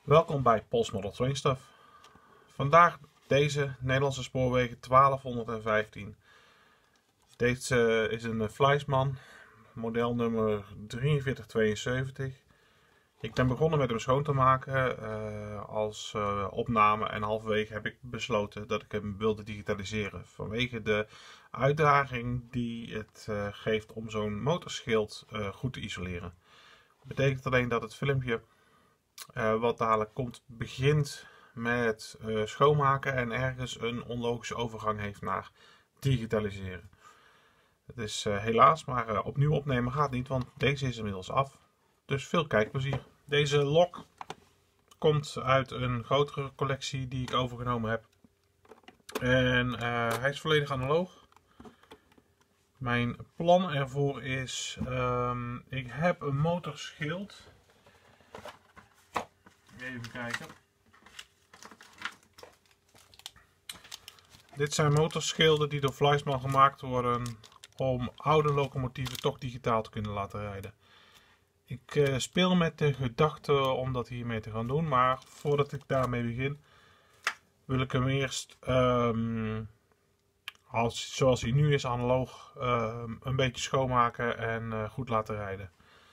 Welkom bij Pols Model Train Stuff. Vandaag deze Nederlandse spoorwegen 1215. Deze is een Fleischmann, model nummer 4372. Ik ben begonnen met hem schoon te maken als opname en halverwege heb ik besloten dat ik hem wilde digitaliseren. Vanwege de uitdaging die het geeft om zo'n motorschild goed te isoleren. Dat betekent alleen dat het filmpje wat dadelijk komt begint met schoonmaken en ergens een onlogische overgang heeft naar digitaliseren. Het is helaas, maar opnieuw opnemen gaat niet, want deze is inmiddels af. Dus veel kijkplezier. Deze lok komt uit een grotere collectie die ik overgenomen heb. En hij is volledig analoog. Mijn plan ervoor is, ik heb een motorschild. Even kijken. Dit zijn motorschilden die door Fleischmann gemaakt worden om oude locomotieven toch digitaal te kunnen laten rijden. Ik speel met de gedachte om dat hiermee te gaan doen, maar voordat ik daarmee begin wil ik hem eerst, zoals hij nu is, analoog, een beetje schoonmaken en goed laten rijden.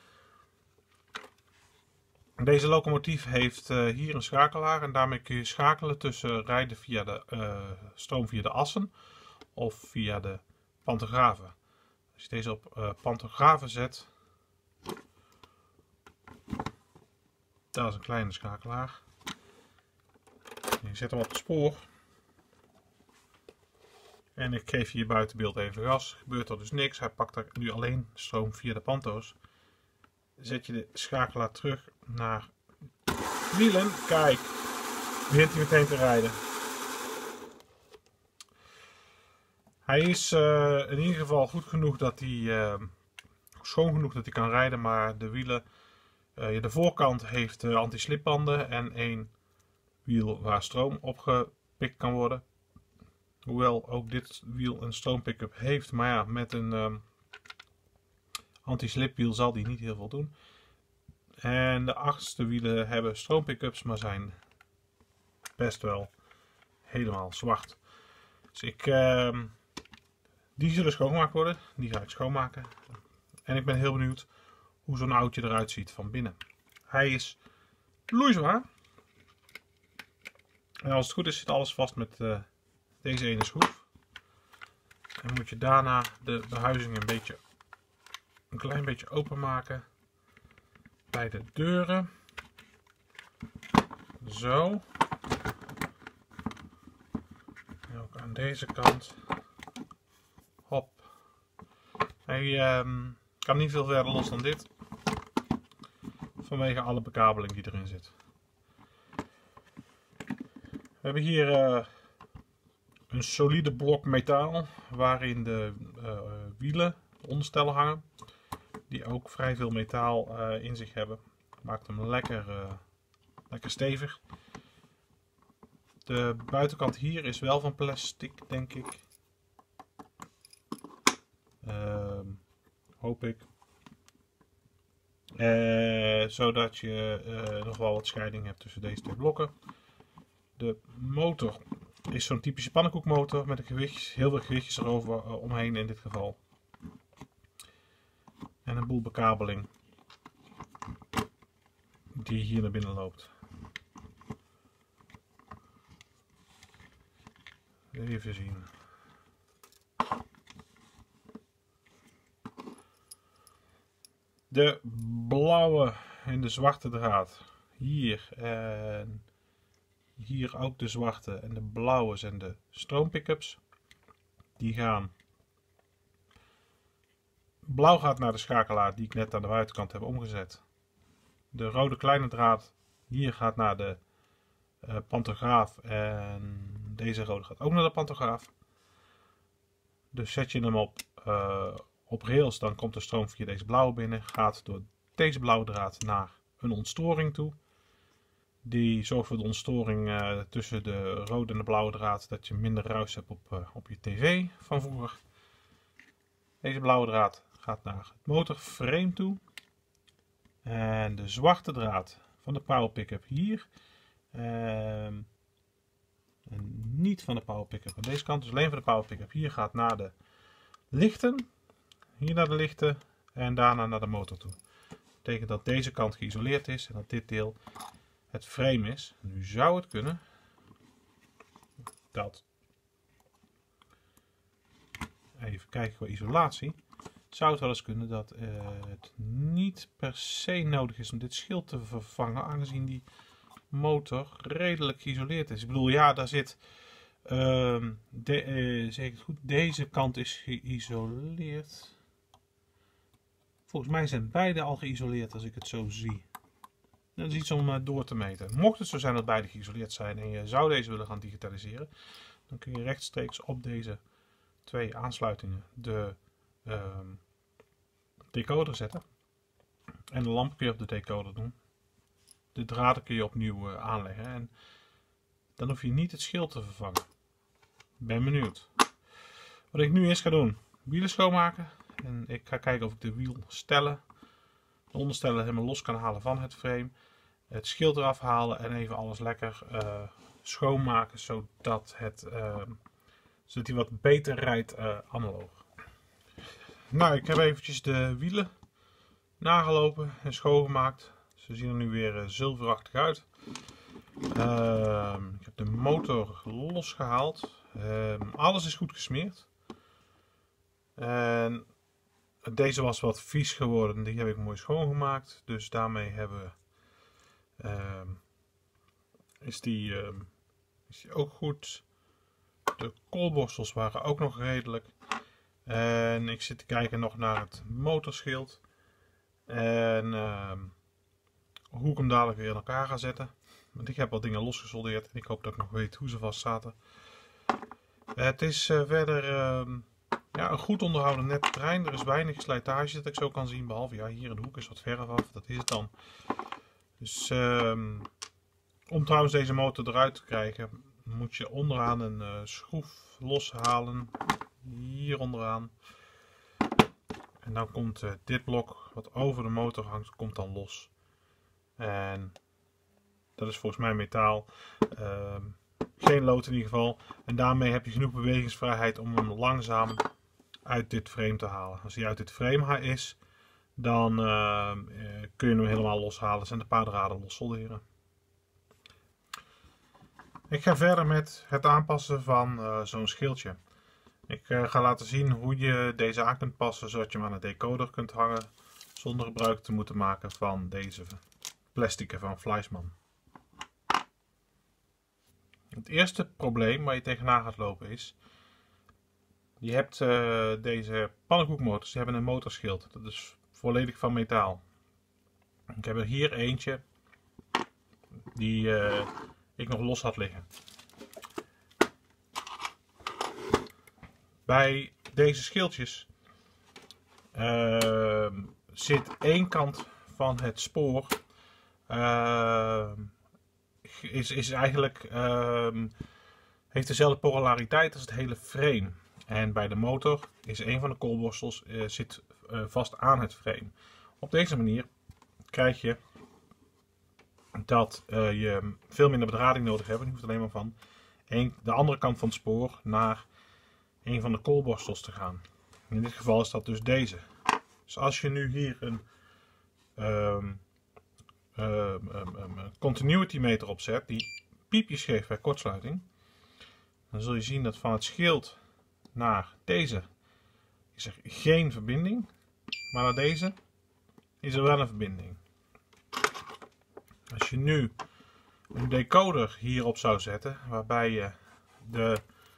Deze locomotief heeft hier een schakelaar en daarmee kun je schakelen tussen rijden via de stroom via de assen of via de pantografen. Als je deze op pantografen zet, dat is een kleine schakelaar. En je zet hem op het spoor en ik geef hier buiten beeld even gas. Gebeurt er dus niks, hij pakt er nu alleen stroom via de panto's. Zet je de schakelaar terug naar wielen. Kijk, begint hij meteen te rijden. Hij is in ieder geval goed genoeg dat hij schoon genoeg dat hij kan rijden, maar de wielen, de voorkant heeft anti-slipbanden en één wiel waar stroom opgepikt kan worden. Hoewel ook dit wiel een stroompick-up heeft, maar ja, met een anti-slipwiel zal die niet heel veel doen. En de achterste wielen hebben stroompick-ups, maar zijn best wel helemaal zwart. Dus die zullen schoongemaakt worden. Die ga ik schoonmaken. En ik ben heel benieuwd hoe zo'n oudje eruit ziet van binnen. Hij is loeizwaar. En als het goed is zit alles vast met deze ene schroef. En moet je daarna de behuizing een klein beetje openmaken. Bij de deuren. Zo. En ook aan deze kant. Hop. Hij kan niet veel verder los dan dit. Vanwege alle bekabeling die erin zit. We hebben hier een solide blok metaal. Waarin de wielen, de onderstellen hangen. Die ook vrij veel metaal in zich hebben. Maakt hem lekker stevig. De buitenkant hier is wel van plastic, denk ik. Hoop ik. Zodat je nog wel wat scheiding hebt tussen deze twee blokken. De motor is zo'n typische pannenkoekmotor met heel veel gewichtjes erover omheen in dit geval. En een boel bekabeling die hier naar binnen loopt. Even zien. De blauwe en de zwarte draad. Hier en hier ook de zwarte en de blauwe zijn de stroompickups. Die gaan. Blauw gaat naar de schakelaar die ik net aan de buitenkant heb omgezet. De rode kleine draad hier gaat naar de pantograaf en deze rode gaat ook naar de pantograaf. Dus zet je hem op rails, dan komt de stroom via deze blauwe binnen, gaat door deze blauwe draad naar een ontstoring toe. Die zorgt voor de ontstoring tussen de rode en de blauwe draad, dat je minder ruis hebt op je tv van vroeger. Deze blauwe draad gaat naar het motorframe toe. En de zwarte draad van de power pick-up hier. En niet van de power pick-up aan deze kant. Dus alleen van de power pick-up. Hier gaat naar de lichten. Hier naar de lichten. En daarna naar de motor toe. Dat betekent dat deze kant geïsoleerd is. En dat dit deel het frame is. Nu zou het kunnen dat... Even kijken qua isolatie. Zou het wel eens kunnen dat het niet per se nodig is om dit schild te vervangen. Aangezien die motor redelijk geïsoleerd is. Ik bedoel, ja, daar zit... zeg ik het goed? Deze kant is geïsoleerd. Volgens mij zijn beide al geïsoleerd als ik het zo zie. Dat is iets om door te meten. Mocht het zo zijn dat beide geïsoleerd zijn en je zou deze willen gaan digitaliseren, dan kun je rechtstreeks op deze twee aansluitingen de decoder zetten. En de lamp kun je op de decoder doen. De draden kun je opnieuw aanleggen. En dan hoef je niet het schild te vervangen. Ben benieuwd. Wat ik nu eerst ga doen. Wielen schoonmaken. En ik ga kijken of ik de wielstellen, de onderstellen helemaal los kan halen van het frame. Het schild eraf halen en even alles lekker schoonmaken. Zodat hij wat beter rijdt analoog. Nou, ik heb eventjes de wielen nagelopen en schoongemaakt. Ze zien er nu weer zilverachtig uit. Ik heb de motor losgehaald. Alles is goed gesmeerd. En deze was wat vies geworden. Die heb ik mooi schoongemaakt. Dus daarmee is die ook goed. De koolborstels waren ook nog redelijk. En ik zit te kijken nog naar het motorschild. En hoe ik hem dadelijk weer in elkaar ga zetten. Want ik heb wat dingen losgesoldeerd. En ik hoop dat ik nog weet hoe ze vast zaten. Het is verder een goed onderhouden net terrein. Er is weinig slijtage dat ik zo kan zien. Behalve ja, hier in de hoek is wat verf af. Dat is het dan. Dus om trouwens deze motor eruit te krijgen, moet je onderaan een schroef loshalen. Hier onderaan. En dan komt dit blok wat over de motor hangt, komt dan los. En dat is volgens mij metaal. Geen lood in ieder geval. En daarmee heb je genoeg bewegingsvrijheid om hem langzaam uit dit frame te halen. Als hij uit dit frame is, dan kun je hem helemaal loshalen. En een paar draden los solderen. Ik ga verder met het aanpassen van zo'n schildje. Ik ga laten zien hoe je deze aan kunt passen, zodat je hem aan een decoder kunt hangen. Zonder gebruik te moeten maken van deze plastic van Fleischmann. Het eerste probleem waar je tegenaan gaat lopen is, je hebt deze pannenkoekmotors, die hebben een motorschild. Dat is volledig van metaal. Ik heb er hier eentje die ik nog los had liggen. Bij deze schildjes zit één kant van het spoor is eigenlijk heeft dezelfde polariteit als het hele frame. En bij de motor is een van de koolborstels zit vast aan het frame. Op deze manier krijg je dat je veel minder bedrading nodig hebt. Je hoeft alleen maar van de andere kant van het spoor naar een van de koolborstels te gaan. In dit geval is dat dus deze. Dus als je nu hier een continuity meter opzet die piepjes geeft bij kortsluiting, dan zul je zien dat van het schild naar deze is er geen verbinding, maar naar deze is er wel een verbinding. Als je nu een decoder hierop zou zetten, waarbij je de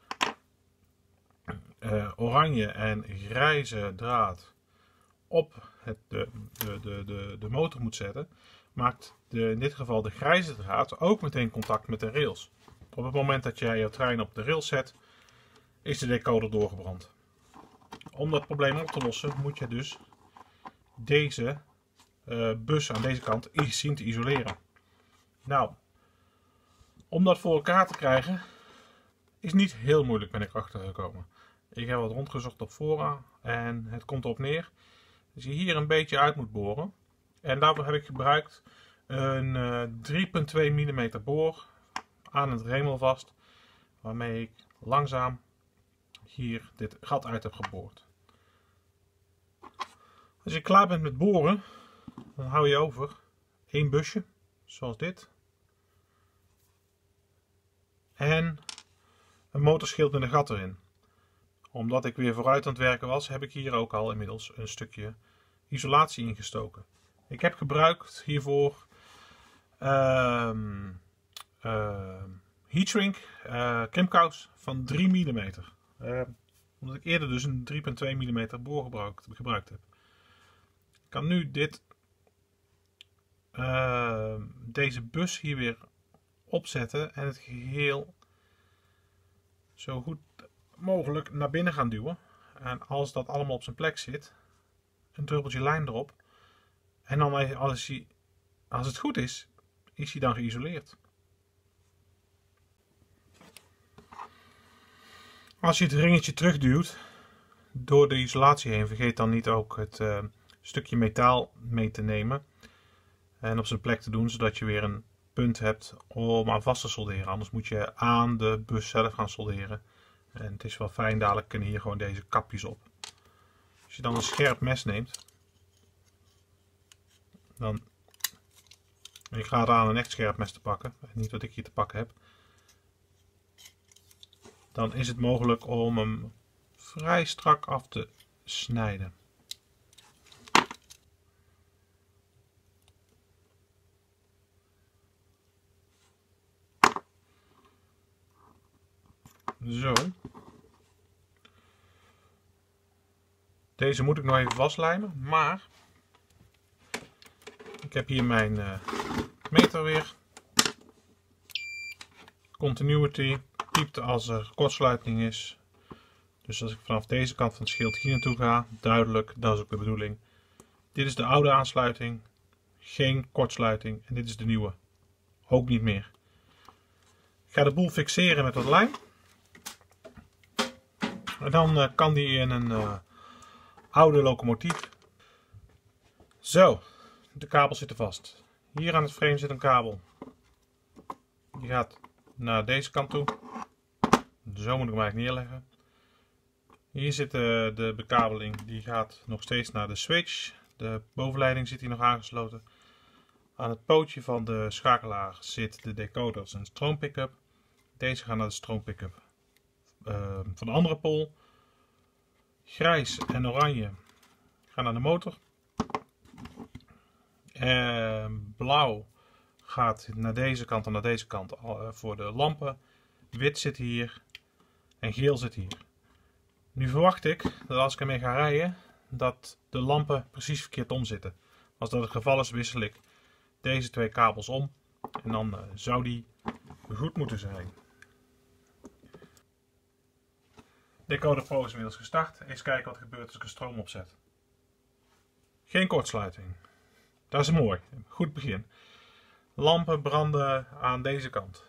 oranje en grijze draad op de motor moet zetten, maakt in dit geval de grijze draad ook meteen contact met de rails. Op het moment dat jij je trein op de rails zet, is de decoder doorgebrand. Om dat probleem op te lossen moet je dus deze bus aan deze kant zien te isoleren. Nou, om dat voor elkaar te krijgen is niet heel moeilijk, ben ik achter gekomen. Ik heb wat rondgezocht op fora en het komt erop neer dat je hier een beetje uit moet boren. En daarvoor heb ik gebruikt een 3,2 mm boor aan het remel vast, waarmee ik langzaam hier dit gat uit heb geboord. Als je klaar bent met boren, dan hou je over één busje, zoals dit, en een motorschild met een gat erin. Omdat ik weer vooruit aan het werken was, heb ik hier ook al inmiddels een stukje isolatie ingestoken. Ik heb gebruikt hiervoor heatshrink krimpkous van 3 mm. Omdat ik eerder dus een 3,2 mm boor gebruikt heb. Ik kan nu deze bus hier weer opzetten en het geheel zo goed mogelijk naar binnen gaan duwen. En als dat allemaal op zijn plek zit, een druppeltje lijm erop. En dan als het goed is, is hij dan geïsoleerd. Als je het ringetje terugduwt door de isolatie heen, vergeet dan niet ook het stukje metaal mee te nemen en op zijn plek te doen, zodat je weer een punt hebt om aan vast te solderen. Anders moet je aan de bus zelf gaan solderen. En het is wel fijn, dadelijk kunnen hier gewoon deze kapjes op. Als je dan een scherp mes neemt, dan, ik ga eraan een echt scherp mes te pakken, niet wat ik hier te pakken heb, dan is het mogelijk om hem vrij strak af te snijden. Zo. Deze moet ik nog even vastlijmen, maar ik heb hier mijn meter weer. Continuity piept als er kortsluiting is. Dus als ik vanaf deze kant van het schild hier naartoe ga, duidelijk, dat is ook de bedoeling. Dit is de oude aansluiting, geen kortsluiting, en dit is de nieuwe, ook niet meer. Ik ga de boel fixeren met wat lijm. En dan kan die in een oude locomotief. Zo, de kabels zitten vast. Hier aan het frame zit een kabel. Die gaat naar deze kant toe. Zo moet ik hem eigenlijk neerleggen. Hier zit de bekabeling, die gaat nog steeds naar de switch. De bovenleiding zit hier nog aangesloten. Aan het pootje van de schakelaar zit de decoder en stroompick-up. Deze gaan naar de stroompick-up van de andere pol. Grijs en oranje gaan naar de motor. Blauw gaat naar deze kant en naar deze kant voor de lampen. Wit zit hier en geel zit hier. Nu verwacht ik dat als ik ermee ga rijden, dat de lampen precies verkeerd om zitten. Als dat het geval is, wissel ik deze twee kabels om en dan zou die goed moeten zijn. Decoder Pro is inmiddels gestart. Eens kijken wat er gebeurt als ik een stroom opzet. Geen kortsluiting. Dat is mooi. Goed begin. Lampen branden aan deze kant.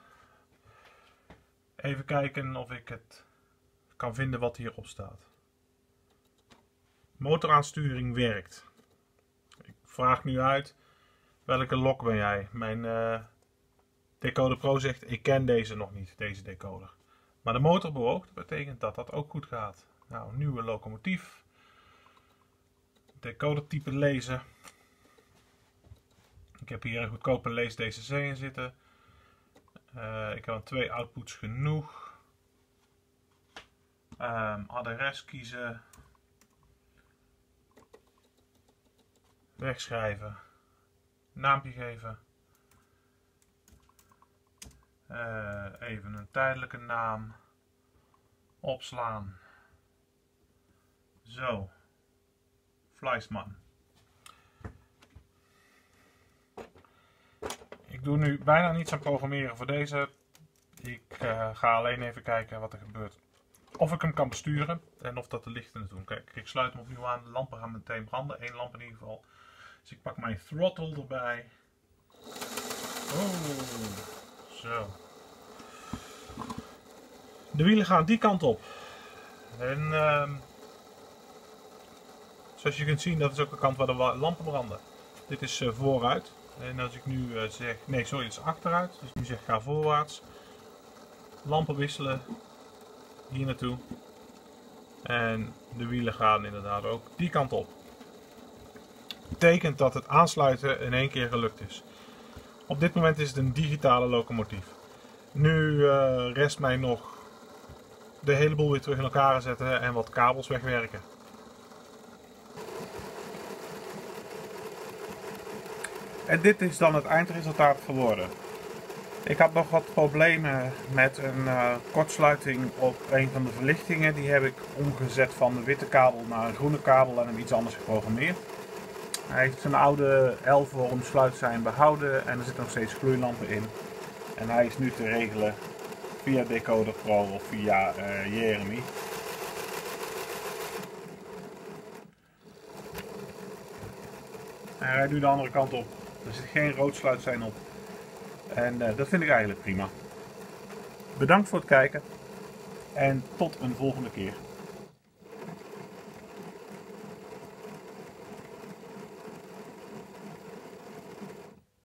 Even kijken of ik het kan vinden wat hierop staat. Motoraansturing werkt. Ik vraag nu uit, welke lok ben jij? Mijn Decoder Pro zegt, ik ken deze nog niet, deze decoder. Maar de motor bewoog, dat betekent dat dat ook goed gaat. Nou, nieuwe locomotief. Decoder type lezen. Ik heb hier een goedkope lees DCC in zitten. Ik heb aan 2 outputs genoeg. Adres kiezen. Wegschrijven. Naampje geven. Even een tijdelijke naam. Opslaan. Zo. Fleischmann. Ik doe nu bijna niets aan programmeren voor deze. Ik ga alleen even kijken wat er gebeurt. Of ik hem kan besturen en of dat de lichten het doen. Kijk, ik sluit hem opnieuw aan. De lampen gaan meteen branden. 1 lamp in ieder geval. Dus ik pak mijn throttle erbij. Oh, zo. De wielen gaan die kant op. En zoals je kunt zien, dat is ook de kant waar de lampen branden. Dit is vooruit. En als ik nu zeg, nee sorry, het is achteruit. Dus nu zeg ik ga voorwaarts. Lampen wisselen. Hier naartoe. En de wielen gaan inderdaad ook die kant op. Betekent dat het aansluiten in één keer gelukt is. Op dit moment is het een digitale locomotief. Nu rest mij nog de hele boel weer terug in elkaar zetten en wat kabels wegwerken. En dit is dan het eindresultaat geworden. Ik had nog wat problemen met een kortsluiting op een van de verlichtingen. Die heb ik omgezet van de witte kabel naar een groene kabel en hem iets anders geprogrammeerd. Hij heeft zijn oude L-vorm sluitsein behouden en er zitten nog steeds gloeilampen in. En hij is nu te regelen via Decoder Pro of via Jeremy. Hij rijdt nu de andere kant op. Er zit geen rood sluitsein op. En dat vind ik eigenlijk prima. Bedankt voor het kijken en tot een volgende keer.